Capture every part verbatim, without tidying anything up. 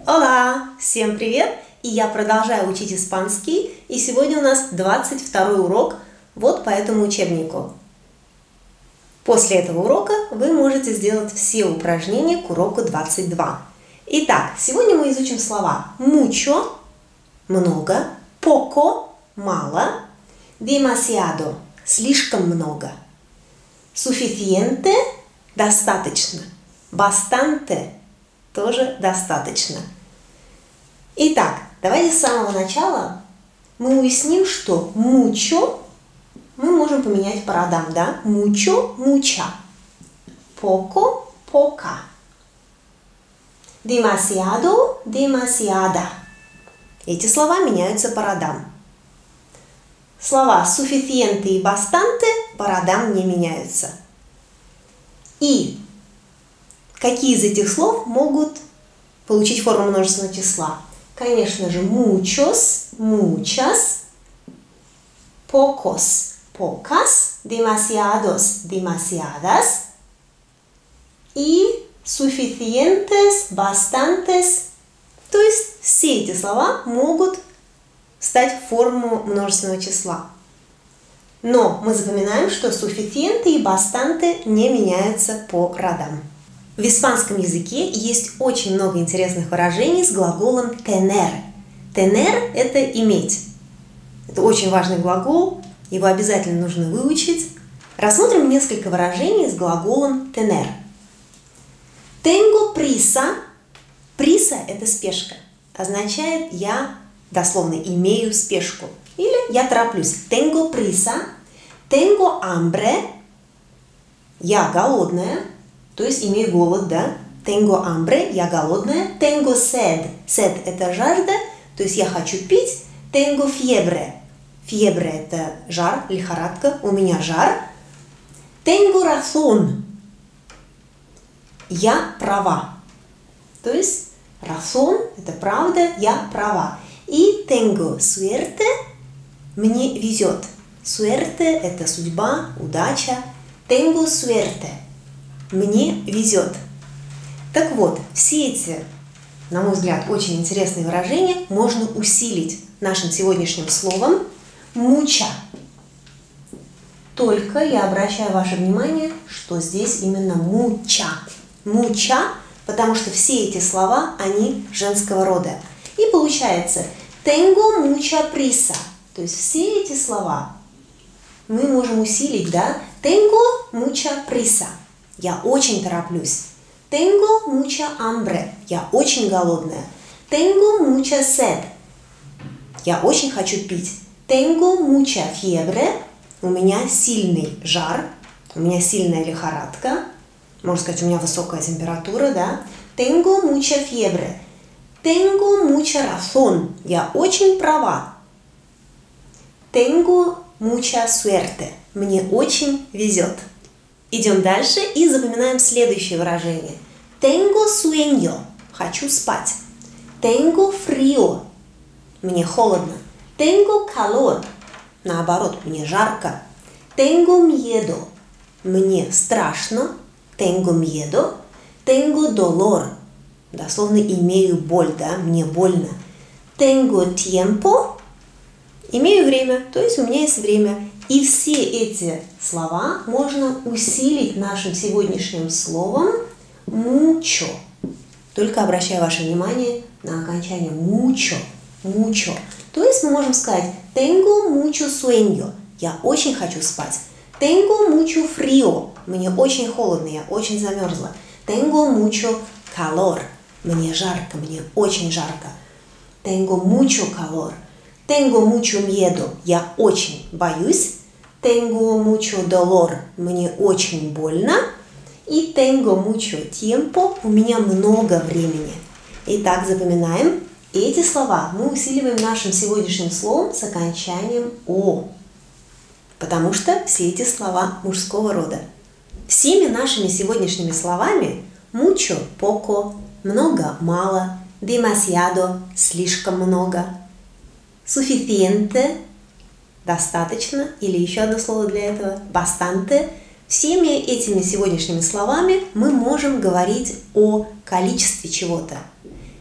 Hola! Всем привет! И я продолжаю учить испанский. И сегодня у нас двадцать второй урок вот по этому учебнику. После этого урока вы можете сделать все упражнения к уроку двадцать два. Итак, сегодня мы изучим слова mucho – много, poco – мало, demasiado – слишком много, suficiente – достаточно, bastante – тоже достаточно. Итак, давайте с самого начала мы уясним, что mucho мы можем поменять по родам, да? Mucho – mucha, poco – poca, demasiado – demasiada. Эти слова меняются по родам. Слова suficiente и bastante по родам не меняются. И какие из этих слов могут получить форму множественного числа? Конечно же, muchos, muchas, pocos, pocas, demasiados, demasiadas и suficientes, bastantes. То есть все эти слова могут стать в форму множественного числа. Но мы запоминаем, что suficiente и bastante не меняются по родам. В испанском языке есть очень много интересных выражений с глаголом tener. Tener – это иметь. Это очень важный глагол, его обязательно нужно выучить. Рассмотрим несколько выражений с глаголом tener. Tengo prisa. Prisa – это спешка. Означает «я» дословно «имею спешку». Или «я тороплюсь». Tengo prisa. Tengo hambre. Я голодная. То есть имею голод, да? Tengo hambre, я голодная. Tengo sed. Sed – это жажда, то есть я хочу пить. Tengo fiebre. Fiebre – это жар, лихорадка, у меня жар. Tengo razón. Я права. То есть razón – это правда, я права. И tengo suerte – мне везет. Suerte – это судьба, удача. Tengo suerte. Мне везет. Так вот, все эти, на мой взгляд, очень интересные выражения можно усилить нашим сегодняшним словом mucha. Только я обращаю ваше внимание, что здесь именно mucha. Mucha, потому что все эти слова, они женского рода. И получается tengo mucha prisa. То есть все эти слова мы можем усилить, да? Tengo mucha prisa. Я очень тороплюсь. Tengo mucha hambre. Я очень голодная. Tengo mucha sed. Я очень хочу пить. Tengo mucha fiebre. У меня сильный жар. У меня сильная лихорадка. Можно сказать, у меня высокая температура, да? Tengo mucha fiebre. Tengo mucha razón. Я очень права. Tengo mucha suerte. Мне очень везет. Идем дальше и запоминаем следующее выражение. Tengo sueño. Хочу спать. Tengo frío. Мне холодно. Tengo calor. Наоборот, мне жарко. Tengo miedo. Мне страшно. Tengo miedo. Tengo dolor. Дословно имею боль, да, мне больно. Tengo tiempo. Имею время, то есть у меня есть время. И все эти слова можно усилить нашим сегодняшним словом mucho. Только обращаю ваше внимание на окончание mucho. Mucho. То есть мы можем сказать tengo mucho sueño. Я очень хочу спать. Tengo mucho frío. Мне очень холодно, я очень замерзла. Tengo mucho calor. Мне жарко, мне очень жарко. Tengo mucho calor. Tengo mucho miedo. Я очень боюсь. Tengo mucho dolor. Мне очень больно. И tengo mucho tiempo. У меня много времени. Итак, запоминаем. Эти слова мы усиливаем нашим сегодняшним словом с окончанием «о». Потому что все эти слова мужского рода. Всеми нашими сегодняшними словами mucho – poco, много – мало, demasiado – слишком много, suficiente – достаточно, или еще одно слово для этого, bastante. Всеми этими сегодняшними словами мы можем говорить о количестве чего-то.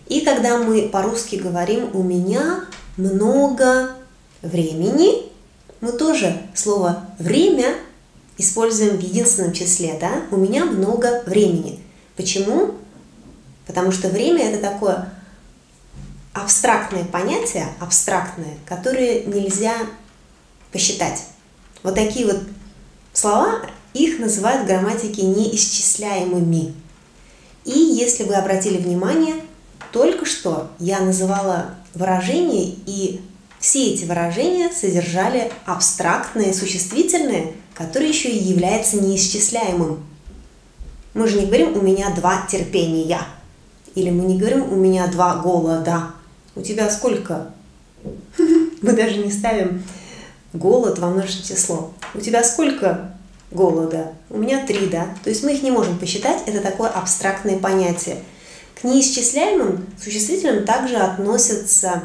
И когда мы по-русски говорим «у меня много времени», мы тоже слово «время» используем в единственном числе, да? У меня много времени. Почему? Потому что время – это такое абстрактное понятие, абстрактное, которое нельзя посчитать. Вот такие вот слова, их называют в грамматике неисчисляемыми. И если вы обратили внимание, только что я называла выражения, и все эти выражения содержали абстрактное существительное, которое еще и является неисчисляемым. Мы же не говорим «у меня два терпения», или мы не говорим «у меня два голода». У тебя сколько? Мы даже не ставим голод во множественное число. У тебя сколько голода? У меня три, да? То есть мы их не можем посчитать, это такое абстрактное понятие. К неисчисляемым существительным также относятся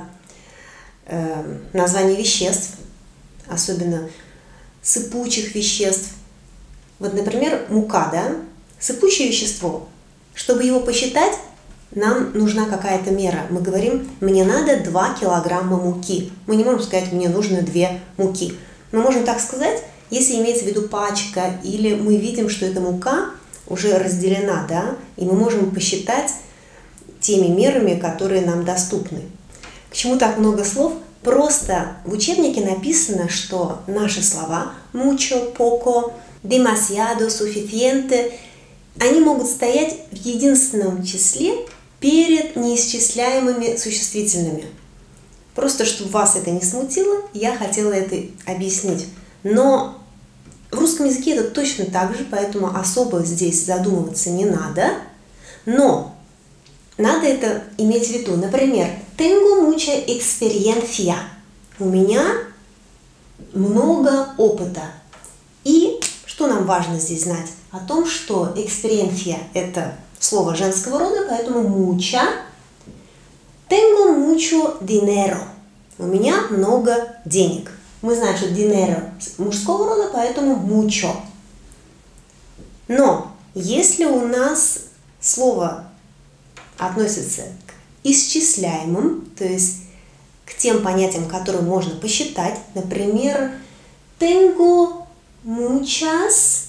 э, названия веществ, особенно сыпучих веществ. Вот, например, мука, да? Сыпучее вещество. Чтобы его посчитать, нам нужна какая-то мера. Мы говорим, мне надо два килограмма муки. Мы не можем сказать, мне нужно две муки. Мы можем так сказать, если имеется в виду пачка, или мы видим, что эта мука уже разделена, да, и мы можем посчитать теми мерами, которые нам доступны. К чему так много слов? Просто в учебнике написано, что наши слова mucho, poco, demasiado, suficiente, они могут стоять в единственном числе перед неисчисляемыми существительными. Просто чтобы вас это не смутило, я хотела это объяснить. Но в русском языке это точно так же, поэтому особо здесь задумываться не надо. Но надо это иметь в виду. Например, tengo mucha experiencia. У меня много опыта. И что нам важно здесь знать? О том, что experiencia – это слово женского рода, поэтому mucha. Tengo mucho dinero. У меня много денег. Мы знаем, что dinero мужского рода, поэтому mucho. Но если у нас слово относится к исчисляемым, то есть к тем понятиям, которые можно посчитать, например, tengo muchas,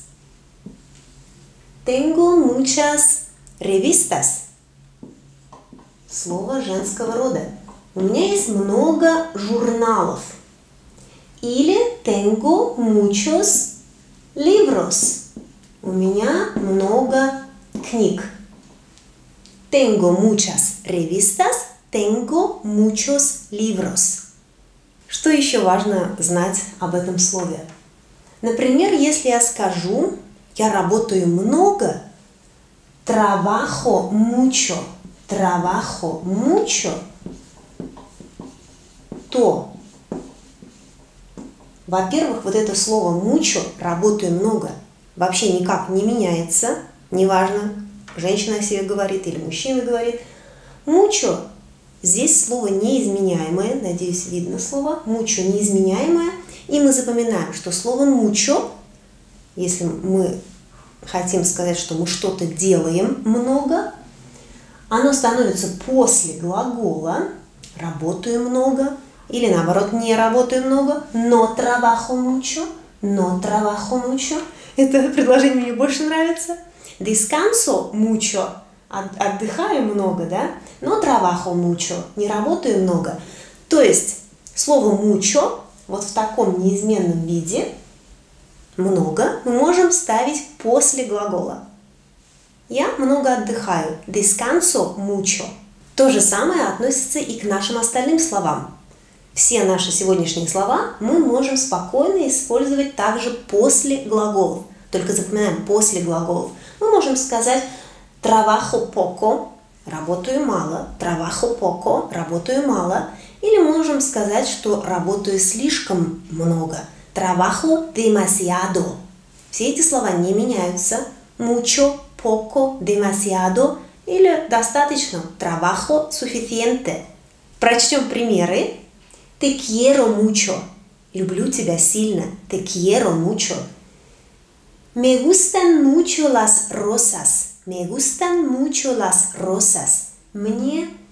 tengo muchas revistas. Слово женского рода. У меня есть много журналов. Или tengo muchos libros. У меня много книг. Tengo muchas revistas, tengo muchos libros. Что еще важно знать об этом слове? Например, если я скажу, я работаю много, trabajo mucho, trabajo mucho, то, во-первых, вот это слово mucho, работаю много, вообще никак не меняется, неважно, женщина о себе говорит или мужчина говорит. Mucho, здесь слово неизменяемое, надеюсь, видно слово, mucho неизменяемое, и мы запоминаем, что слово mucho, если мы хотим сказать, что мы что-то делаем много, оно становится после глагола «работаю много» или наоборот «не работаю много», «no trabajo mucho», «no trabajo mucho». Это предложение мне больше нравится. «Descanso mucho», отдыхаю много, да? «No trabajo mucho», не работаю много. То есть слово «mucho» вот в таком неизменном виде, много, мы можем ставить после глагола. Я много отдыхаю. Descanso mucho. То же самое относится и к нашим остальным словам. Все наши сегодняшние слова мы можем спокойно использовать также после глаголов. Только запоминаем, после глаголов. Мы можем сказать trabajo poco, работаю мало, trabajo poco, работаю мало. Или можем сказать, что работаю слишком много, trabajo demasiado. Все эти слова не меняются. Mucho, poco, demasiado или достаточно, trabajo suficiente. Прочтем примеры. Te quiero mucho. Люблю тебя сильно. Te quiero mucho. Me gustan mucho las rosas. Me gustan mucho las rosas. Мне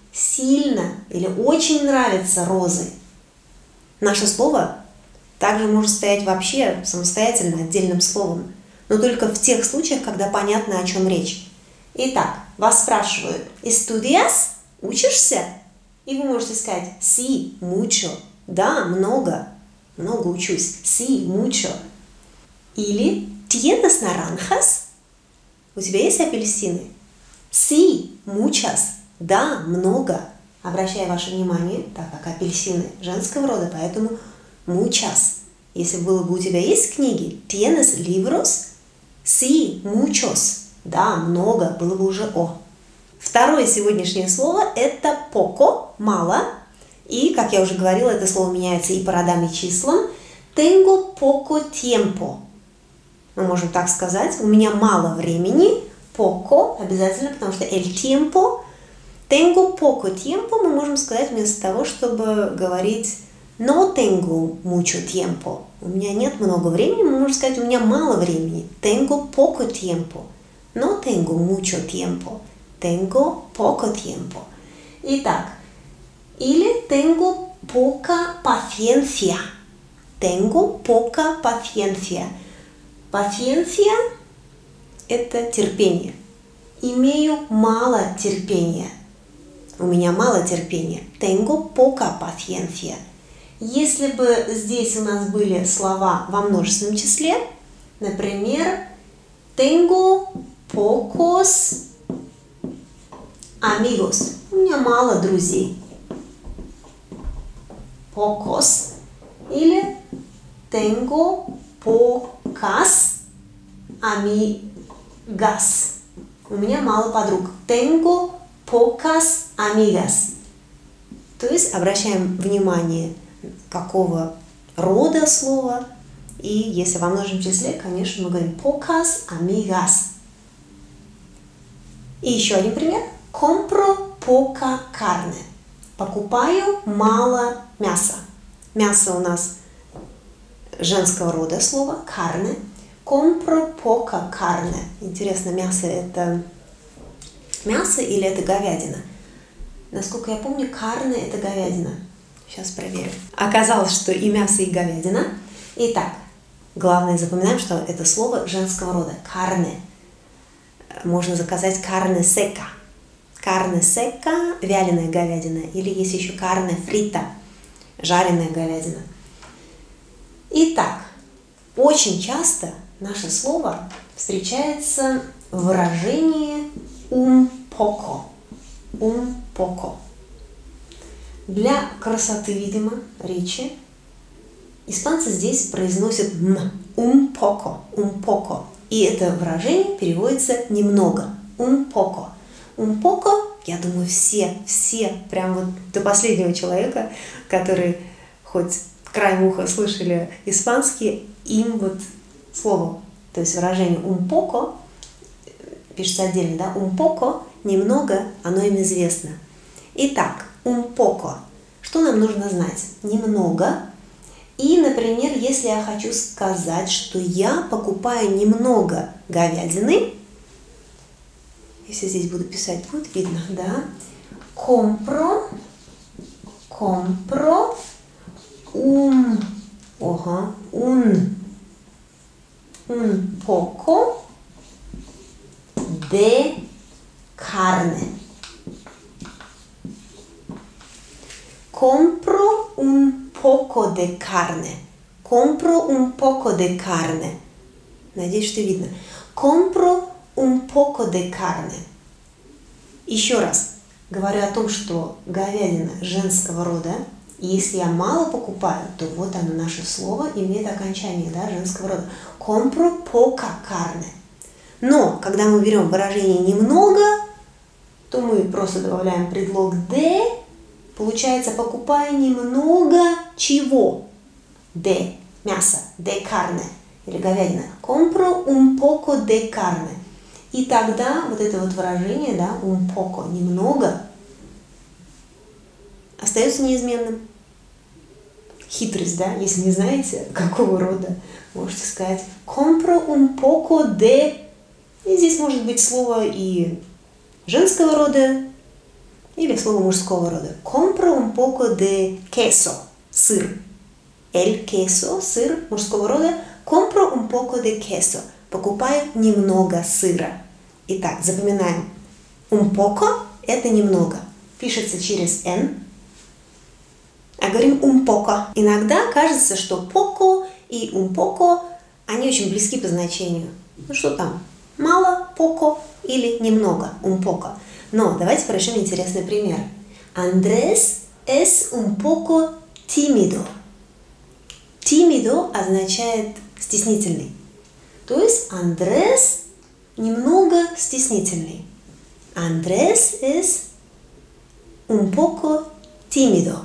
сильно или очень нравятся розы. Наше слово также может стоять вообще самостоятельно, отдельным словом, но только в тех случаях, когда понятно, о чем речь. Итак, вас спрашивают: «Estudias?» Учишься? И вы можете сказать «Sí, mucho». Да, много. Много учусь. «Sí, mucho». Или «Tienes naranjas?» У тебя есть апельсины? «Sí, muchas». Да, много. Обращаю ваше внимание, так как апельсины женского рода, поэтому muchas. Если было бы у тебя есть книги, ¿tienes libros? Sí, muchos. Да, много, было бы уже о. Второе сегодняшнее слово – это poco, мало. И, как я уже говорила, это слово меняется и по родам, и числам. Tengo poco tiempo. Мы можем так сказать, у меня мало времени. Poco обязательно, потому что el tiempo. Tengo poco tiempo мы можем сказать вместо того, чтобы говорить no tengo mucho tiempo. У меня нет много времени, мы можем сказать у меня мало времени. Tengo poco tiempo. No tengo mucho tiempo. Tengo poco tiempo. Итак, или tengo poca paciencia. Tengo poca paciencia. Paciencia – это терпение. Имею мало терпения. У меня мало терпения. Tengo poca paciencia. Если бы здесь у нас были слова во множественном числе, например, tengo pocos amigos. У меня мало друзей. Pocos. Или tengo pocas amigas. У меня мало подруг. Tengo pocas amigas. То есть обращаем внимание, какого рода слово. И если во множественном числе, конечно, мы говорим pocas amigas. И еще один пример. Compro poca carne. Покупаю мало мяса. Мясо у нас женского рода слово carne. Compro poca carne. Интересно, мясо это мясо или это говядина? Насколько я помню, carne это говядина. Сейчас проверю. Оказалось, что и мясо, и говядина. Итак, главное запоминаем, что это слово женского рода. Carne. Можно заказать carne seca. Carne seca – вяленая говядина. Или есть еще carne frita – жареная говядина. Итак, очень часто наше слово встречается в выражении un poco. Un poco. Для красоты, видимо, речи испанцы здесь произносят м. Un poco. Un poco. И это выражение переводится немного. Un poco. Un poco, я думаю, все, все, прям вот до последнего человека, который хоть краем уха слышали испанский, им вот слово, то есть выражение un poco, пишется отдельно, да, un poco, немного, оно им известно. Итак, un poco. Что нам нужно знать? Немного. И, например, если я хочу сказать, что я покупаю немного говядины, если здесь буду писать, будет видно, да? Compro, compro un, ага, un, un poco de carne. Compro un poco de carne. Compro un poco de carne. Надеюсь, что видно. Compro un poco de carne. Еще раз говорю о том, что говядина женского рода. И если я мало покупаю, то вот оно наше слово имеет окончание, да, женского рода. Compro poca carne. Но когда мы берем выражение немного, то мы просто добавляем предлог de. Получается, покупаю немного чего? De мясо, de carne или говядина. Compro un poco de carne. И тогда вот это вот выражение, да, un poco, немного, остается неизменным. Хитрость, да, если не знаете, какого рода, можете сказать compro un poco de, и здесь может быть слово и женского рода, Или слово мужского рода. Compro un poco de queso. Сыр. El queso, сыр мужского рода. Compro un poco de queso. Покупаю немного сыра. Итак, запоминаем. Un poco – это немного. Пишется через N. А говорим un poco. Иногда кажется, что poco и un poco, они очень близки по значению. Ну что там? Мало, poco или немного, un poco. Но давайте порешим интересный пример. Andrés es un poco tímido. Tímido означает стеснительный. То есть Андрес немного стеснительный. Andrés es un poco tímido.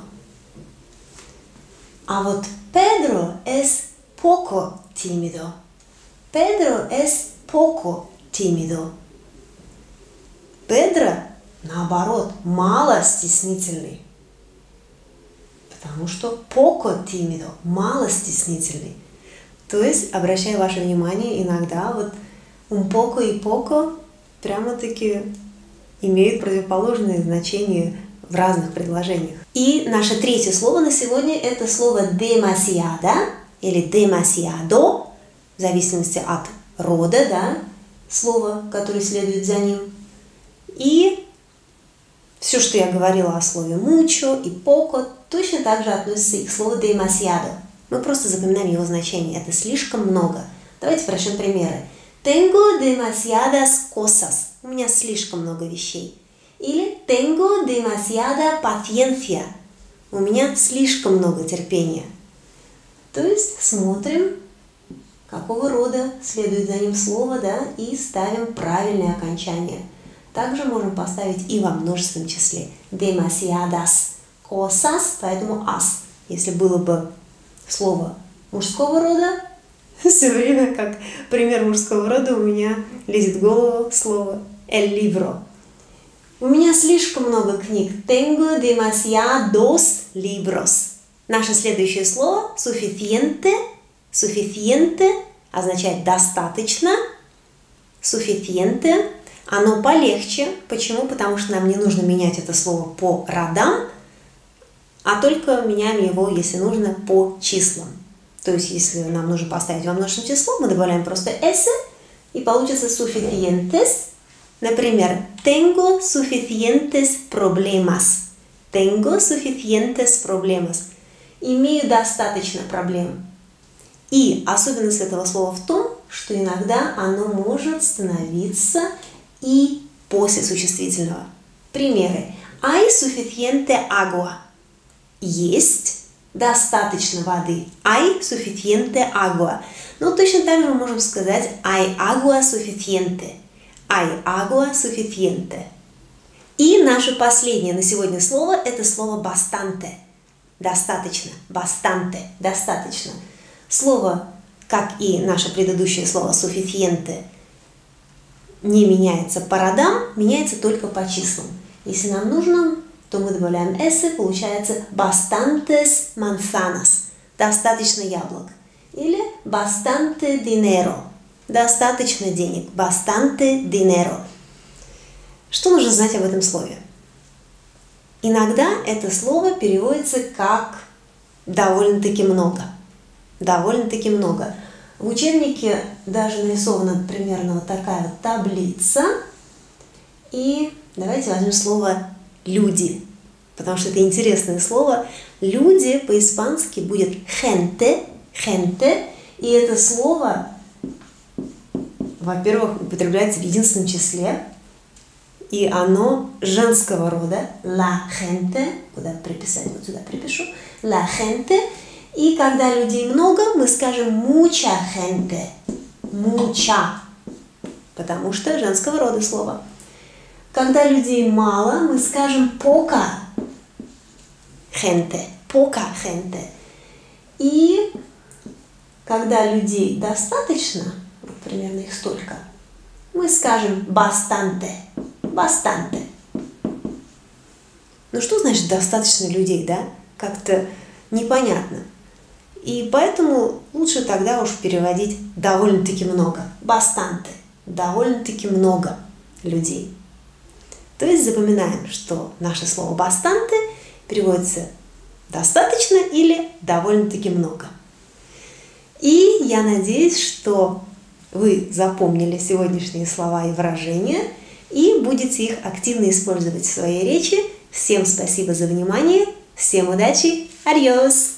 А вот Pedro es poco tímido. Pedro es poco tímido. Педро, наоборот, мало стеснительный. Потому что poco tímido, мало стеснительный. То есть, обращаю ваше внимание, иногда вот un poco и poco прямо-таки имеют противоположные значения в разных предложениях. И наше третье слово на сегодня – это слово demasiada или demasiado, в зависимости от рода, да, слова, которое следует за ним. И все, что я говорила о слове mucho и poco, точно так же относится и к слову demasiado. Мы просто запоминаем его значение. Это слишком много. Давайте прочтем примеры. Tengo demasiadas cosas. У меня слишком много вещей. Или tengo demasiada paciencia. У меня слишком много терпения. То есть смотрим, какого рода следует за ним слово, да, и ставим правильное окончание. Также можем поставить и во множественном числе. Demasiadas cosas, поэтому as. Если было бы слово мужского рода, все время, как пример мужского рода, у меня лезет в голову слово el libro. У меня слишком много книг. Tengo demasiados libros. Наше следующее слово suficiente. Suficiente означает достаточно. Suficiente. Оно полегче. Почему? Потому что нам не нужно менять это слово по родам, а только меняем его, если нужно, по числам. То есть, если нам нужно поставить во множественное число, мы добавляем просто s, и получится suficientes. Например, tengo suficientes problemas. Tengo suficientes problemas. Имею достаточно проблем. И особенность этого слова в том, что иногда оно может становиться и после существительного. Примеры. Hay suficiente agua. Есть достаточно воды. Hay suficiente agua. Ну, точно так же мы можем сказать hay agua suficiente. Hay agua suficiente. И наше последнее на сегодня слово – это слово bastante. Достаточно. Bastante. Достаточно. Слово, как и наше предыдущее слово suficiente, не меняется по родам, меняется только по числам. Если нам нужно, то мы добавляем s, получается bastantes manzanas. Достаточно яблок. Или bastante dinero. Достаточно денег. Bastante dinero. Что нужно знать об этом слове? Иногда это слово переводится как довольно-таки много. Довольно-таки много. В учебнике даже нарисована примерно вот такая вот таблица. И давайте возьмем слово «люди», потому что это интересное слово. «Люди» по-испански будет gente, gente, и это слово, во-первых, употребляется в единственном числе, и оно женского рода, la gente, куда приписать, вот сюда припишу, la gente, и когда людей много, мы скажем mucha gente, mucha, потому что женского рода слово. Когда людей мало, мы скажем poca gente, poca gente. И когда людей достаточно, вот примерно их столько, мы скажем bastante, bastante. Ну что значит достаточно людей, да? Как-то непонятно. И поэтому лучше тогда уж переводить довольно-таки много. Bastante. Довольно-таки много людей. То есть запоминаем, что наше слово «бастанте» переводится «достаточно» или «довольно-таки много». И я надеюсь, что вы запомнили сегодняшние слова и выражения и будете их активно использовать в своей речи. Всем спасибо за внимание, всем удачи, адьос!